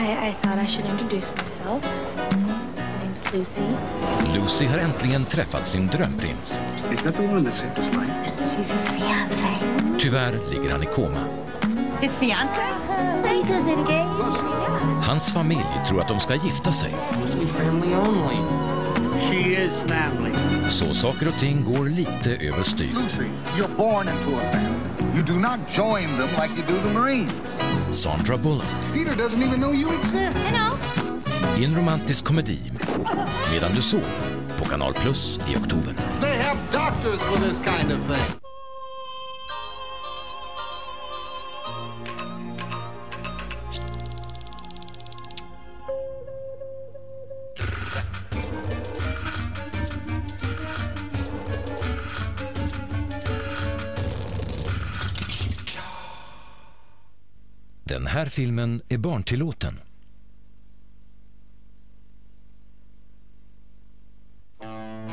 I thought I should introduce myself. My name's Lucy. Lucy har äntligen träffat sin drömprins. Is that the one in the circus line? She's his fiancé. Tyvärr ligger han i koma. His fiancé? He's engaged. Hans familj tror att de ska gifta sig. Family only. She is family. Så saker och ting går lite överstyr. Lucy, you're born into a family. You do not join them like you do the Marines. Sandra Bullock. Peter doesn't even know you exist. You know. I en romantisk komedi, Medan du sov, på Kanal Plus i oktober. They have doctors for this kind of thing. Den här filmen är barntillåten.